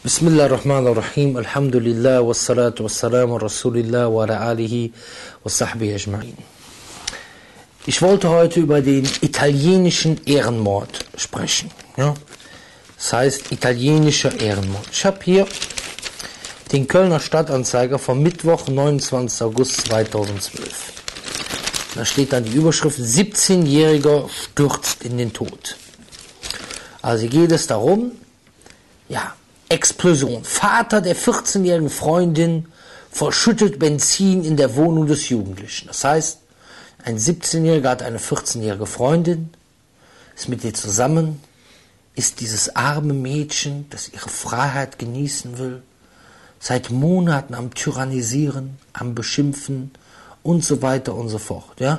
Bismillahirrahmanirrahim, Alhamdulillah, wassalatu wassalamu Rasulillah wa ala alihi wa sahbihi ajma'in. Ich wollte heute über den italienischen Ehrenmord sprechen. Ja? Das heißt italienischer Ehrenmord. Ich habe hier den Kölner Stadtanzeiger vom Mittwoch, 29. August 2012. Da steht dann die Überschrift: 17-Jähriger stürzt in den Tod. Also geht es darum, ja, Explosion. Vater der 14-jährigen Freundin verschüttet Benzin in der Wohnung des Jugendlichen. Das heißt, ein 17-Jähriger hat eine 14-jährige Freundin, ist mit ihr zusammen, ist dieses arme Mädchen, das ihre Freiheit genießen will, seit Monaten am Tyrannisieren, am Beschimpfen und so weiter und so fort. Ja?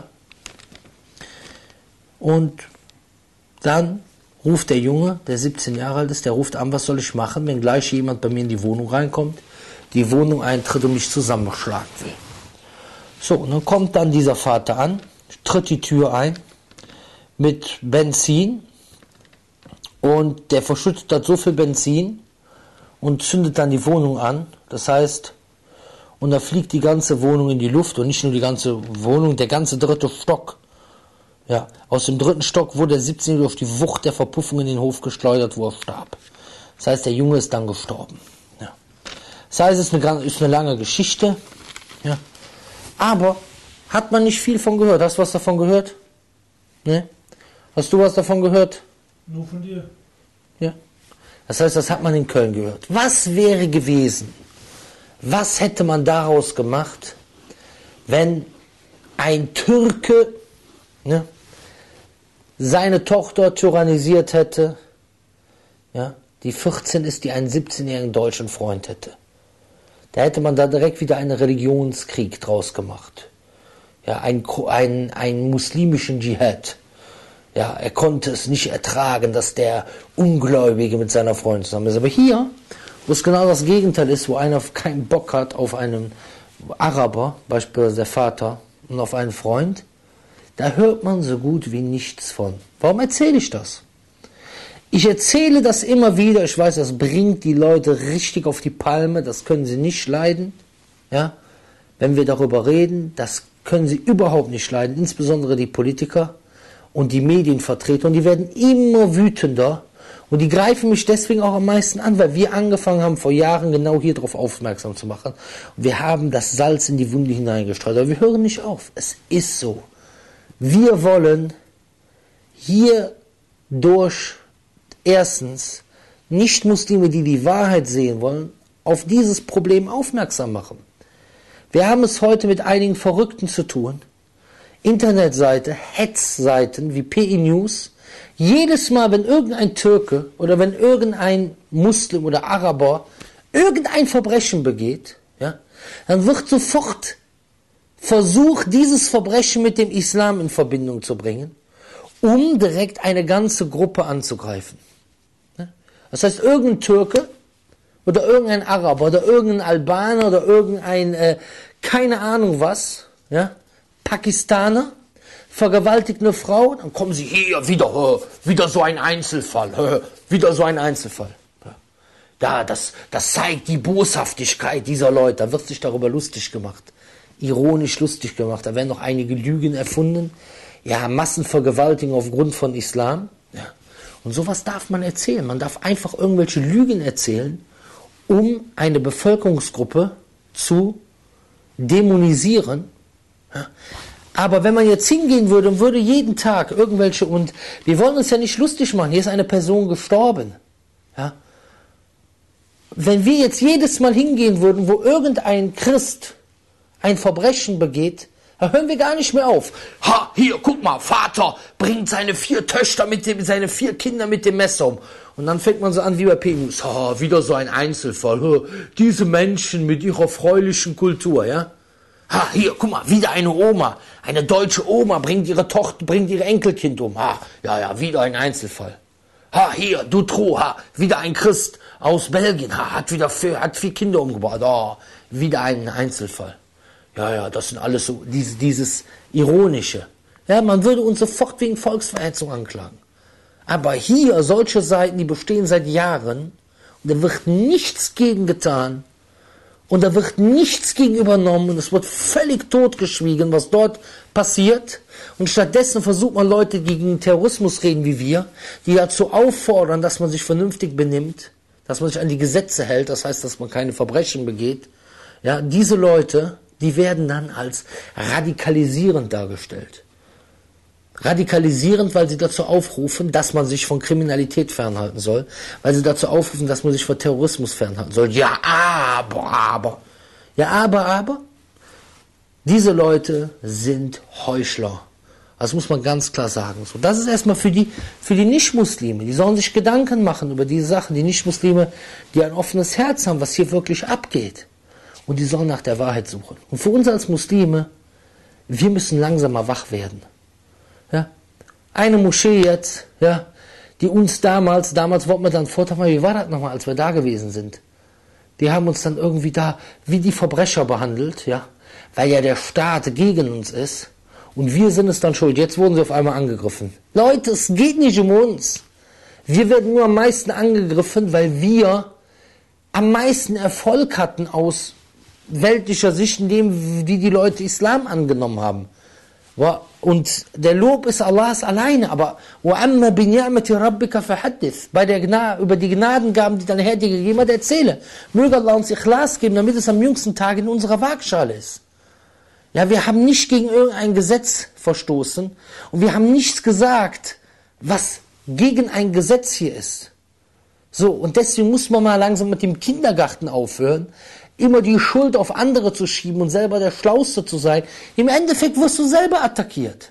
Und dann ruft der Junge, der 17 Jahre alt ist, der ruft an: Was soll ich machen, wenn gleich jemand bei mir in die Wohnung reinkommt, die Wohnung eintritt und mich zusammenschlagen will. So, und dann kommt dann dieser Vater an, tritt die Tür ein mit Benzin und der verschüttet hat so viel Benzin und zündet dann die Wohnung an. Das heißt, und da fliegt die ganze Wohnung in die Luft und nicht nur die ganze Wohnung, der ganze dritte Stock. Ja, aus dem dritten Stock wurde der 17-Jährige auf die Wucht der Verpuffung in den Hof geschleudert, wo er starb. Das heißt, der Junge ist dann gestorben. Ja. Das heißt, es ist eine lange Geschichte. Ja. Aber hat man nicht viel von gehört. Hast du was davon gehört? Ne? Hast du was davon gehört? Nur von dir. Ja. Das heißt, das hat man in Köln gehört. Was wäre gewesen? Was hätte man daraus gemacht, wenn ein Türke, ne, seine Tochter tyrannisiert hätte, ja, die 14 ist, die einen 17-jährigen deutschen Freund hätte? Da hätte man da direkt wieder einen Religionskrieg draus gemacht. Ja, einen muslimischen Dschihad. Ja, er konnte es nicht ertragen, dass der Ungläubige mit seiner Freundin zusammen ist. Aber hier, wo es genau das Gegenteil ist, wo einer keinen Bock hat auf einen Araber, beispielsweise der Vater, und auf einen Freund, da hört man so gut wie nichts von. Warum erzähle ich das? Ich erzähle das immer wieder. Ich weiß, das bringt die Leute richtig auf die Palme. Das können sie nicht leiden. Ja? Wenn wir darüber reden, das können sie überhaupt nicht leiden. Insbesondere die Politiker und die Medienvertreter. Und die werden immer wütender. Und die greifen mich deswegen auch am meisten an, weil wir angefangen haben, vor Jahren genau hier darauf aufmerksam zu machen. Und wir haben das Salz in die Wunde hineingestreut. Aber wir hören nicht auf. Es ist so. Wir wollen hier durch erstens Nicht-Muslime, die die Wahrheit sehen wollen, auf dieses Problem aufmerksam machen. Wir haben es heute mit einigen Verrückten zu tun. Internetseite, Hetzseiten wie PI News. Jedes Mal, wenn irgendein Türke oder wenn irgendein Muslim oder Araber irgendein Verbrechen begeht, ja, dann wird sofort versucht, dieses Verbrechen mit dem Islam in Verbindung zu bringen, um direkt eine ganze Gruppe anzugreifen. Das heißt, irgendein Türke oder irgendein Araber oder irgendein Albaner oder irgendein, keine Ahnung was, ja, Pakistaner, vergewaltigt eine Frau, dann kommen sie hier, wieder so ein Einzelfall, wieder so ein Einzelfall. Ja, das zeigt die Boshaftigkeit dieser Leute, da wird sich darüber lustig gemacht. Ironisch lustig gemacht, da werden noch einige Lügen erfunden, ja, Massenvergewaltigung aufgrund von Islam, ja. Und sowas darf man erzählen, man darf einfach irgendwelche Lügen erzählen, um eine Bevölkerungsgruppe zu dämonisieren, ja. Aber wenn man jetzt hingehen würde und würde jeden Tag irgendwelche, und wir wollen uns ja nicht lustig machen, hier ist eine Person gestorben, ja. Wenn wir jetzt jedes Mal hingehen würden, wo irgendein Christ ein Verbrechen begeht, da hören wir gar nicht mehr auf. Ha, hier, guck mal, Vater bringt seine 4 Töchter seine 4 Kinder mit dem Messer um. Und dann fängt man so an wie bei P-News. Ha, wieder so ein Einzelfall. Ha, diese Menschen mit ihrer freulichen Kultur, ja. Ha, hier, guck mal, wieder eine Oma. Eine deutsche Oma bringt ihre Tochter, bringt ihr Enkelkind um. Ha, ja, wieder ein Einzelfall. Ha, hier, Dutroux, ha, wieder ein Christ aus Belgien. Ha, hat 4 Kinder umgebracht. Oh, wieder ein Einzelfall. Ja, das sind alles so, dieses Ironische. Ja, man würde uns sofort wegen Volksverhetzung anklagen. Aber hier, solche Seiten, die bestehen seit Jahren, da wird nichts gegen getan und da wird nichts gegen übernommen und es wird völlig totgeschwiegen, was dort passiert. Und stattdessen versucht man Leute, die gegen Terrorismus reden wie wir, die dazu auffordern, dass man sich vernünftig benimmt, dass man sich an die Gesetze hält, das heißt, dass man keine Verbrechen begeht. Ja, diese Leute, die werden dann als radikalisierend dargestellt. Radikalisierend, weil sie dazu aufrufen, dass man sich von Kriminalität fernhalten soll, weil sie dazu aufrufen, dass man sich von Terrorismus fernhalten soll. Ja, aber. Ja, aber. Diese Leute sind Heuchler. Das muss man ganz klar sagen. So, das ist erstmal für die Nicht-Muslime. Die sollen sich Gedanken machen über diese Sachen. Die Nicht-Muslime, die ein offenes Herz haben, was hier wirklich abgeht. Und die sollen nach der Wahrheit suchen. Und für uns als Muslime, wir müssen langsam mal wach werden. Ja? Eine Moschee jetzt, ja, die uns damals wollten wir dann vortragen, wie war das nochmal, als wir da gewesen sind? Die haben uns dann irgendwie da wie die Verbrecher behandelt, ja, weil ja der Staat gegen uns ist und wir sind es dann schuld. Jetzt wurden sie auf einmal angegriffen. Leute, es geht nicht um uns. Wir werden nur am meisten angegriffen, weil wir am meisten Erfolg hatten aus weltlicher Sicht, indem die Leute Islam angenommen haben. Und der Lob ist Allahs alleine, aber وَأَمَّا بِنِعْمَةِ رَبِّكَ فَحَدِّثْ über die Gnadengaben, die dein Herr dir gegeben hat, erzähle. Möge Allah uns Ikhlas geben, damit es am jüngsten Tag in unserer Waagschale ist. Ja, wir haben nicht gegen irgendein Gesetz verstoßen und wir haben nichts gesagt, was gegen ein Gesetz hier ist. So, und deswegen muss man mal langsam mit dem Kindergarten aufhören, immer die Schuld auf andere zu schieben und selber der Schlauste zu sein. Im Endeffekt wirst du selber attackiert.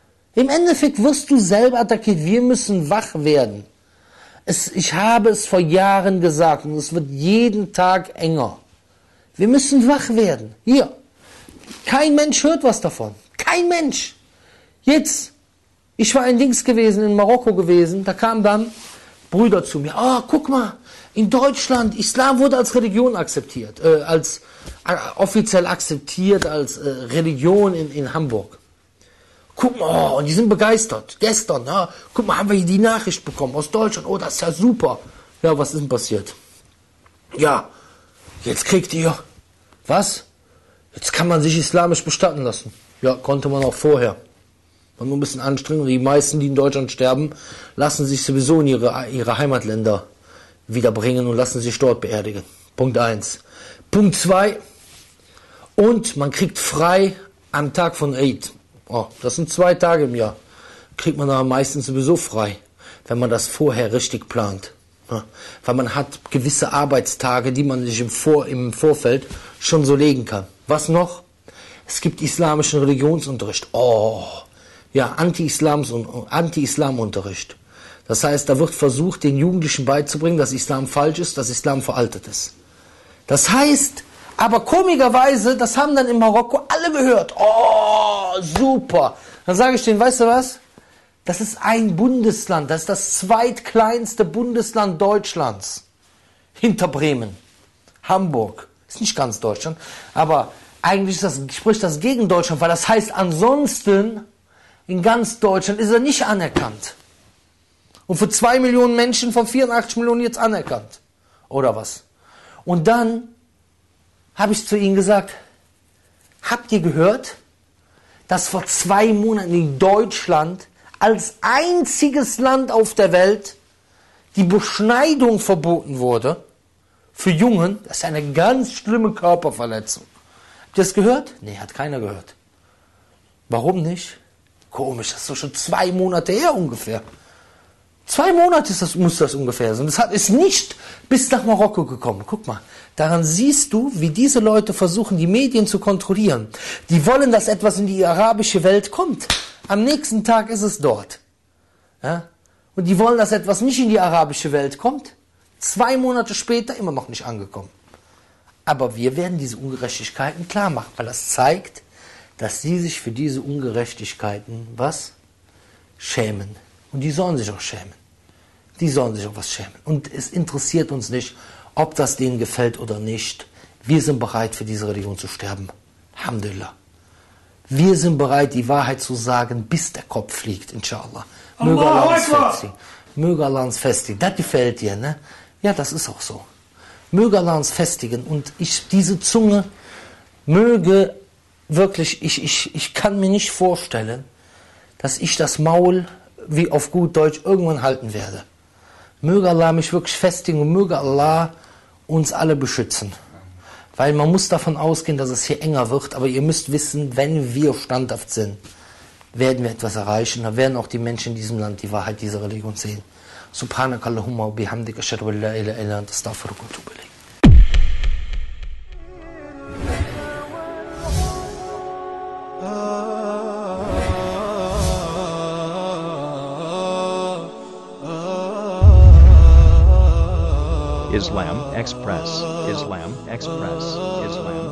Wir müssen wach werden. Ich habe es vor Jahren gesagt und es wird jeden Tag enger. Wir müssen wach werden. Hier. Kein Mensch hört was davon. Kein Mensch. Jetzt, ich war in Marokko gewesen, da kamen dann Brüder zu mir. Guck mal, in Deutschland, Islam wurde als Religion akzeptiert, offiziell akzeptiert als Religion in Hamburg. Guck mal, und die sind begeistert. Gestern, guck mal, haben wir hier die Nachricht bekommen aus Deutschland. Oh, das ist ja super. Ja, was ist denn passiert? Ja, jetzt kriegt ihr, was? Jetzt kann man sich islamisch bestatten lassen. Ja, konnte man auch vorher. War nur ein bisschen anstrengend. Und die meisten, die in Deutschland sterben, lassen sich sowieso in ihre Heimatländer wiederbringen und lassen sich dort beerdigen. Punkt 1. Punkt 2. Und man kriegt frei am Tag von Eid. Das sind 2 Tage im Jahr. Kriegt man aber meistens sowieso frei, wenn man das vorher richtig plant. Ja, weil man hat gewisse Arbeitstage, die man sich im Vorfeld schon so legen kann. Was noch? Es gibt islamischen Religionsunterricht. Ja, Anti-Islam-Unterricht. Das heißt, da wird versucht, den Jugendlichen beizubringen, dass Islam falsch ist, dass Islam veraltet ist. Das heißt, aber komischerweise, das haben dann in Marokko alle gehört. Super. Dann sage ich denen, weißt du was? Das ist ein Bundesland, das ist das zweitkleinste Bundesland Deutschlands. Hinter Bremen. Hamburg. Ist nicht ganz Deutschland, aber eigentlich spricht das gegen Deutschland, weil das heißt, ansonsten in ganz Deutschland ist er nicht anerkannt. Und für 2 Millionen Menschen von 84 Millionen jetzt anerkannt. Oder was? Und dann habe ich zu ihnen gesagt, habt ihr gehört, dass vor 2 Monaten in Deutschland als einziges Land auf der Welt die Beschneidung verboten wurde für Jungen? Das ist eine ganz schlimme Körperverletzung. Habt ihr das gehört? Nee, hat keiner gehört. Warum nicht? Komisch, das ist doch schon 2 Monate her ungefähr. 2 Monate muss das ungefähr sein. Das ist nicht bis nach Marokko gekommen. Guck mal, daran siehst du, wie diese Leute versuchen, die Medien zu kontrollieren. Die wollen, dass etwas in die arabische Welt kommt. Am nächsten Tag ist es dort. Ja? Und die wollen, dass etwas nicht in die arabische Welt kommt. 2 Monate später immer noch nicht angekommen. Aber wir werden diese Ungerechtigkeiten klar machen, weil das zeigt, dass sie sich für diese Ungerechtigkeiten, schämen. Und die sollen sich auch schämen. Die sollen sich auch was schämen. Und es interessiert uns nicht, ob das denen gefällt oder nicht. Wir sind bereit, für diese Religion zu sterben. Alhamdulillah. Wir sind bereit, die Wahrheit zu sagen, bis der Kopf fliegt, inshallah. Möge Allah uns festigen. Möge Allah uns festigen. Das gefällt dir, ne? Ja, das ist auch so. Möge Allah uns festigen und diese Zunge möge wirklich, ich kann mir nicht vorstellen, dass ich das Maul, wie auf gut Deutsch, irgendwann halten werde. Möge Allah mich wirklich festigen und möge Allah uns alle beschützen. Weil man muss davon ausgehen, dass es hier enger wird, aber ihr müsst wissen, wenn wir standhaft sind, werden wir etwas erreichen. Da werden auch die Menschen in diesem Land die Wahrheit dieser Religion sehen. Subhanakallahumma wa bihamdika ashhadu an la ilaha illa anta astaghfiruka wa atubu ilayk. Islam Express, Islam Express, Islam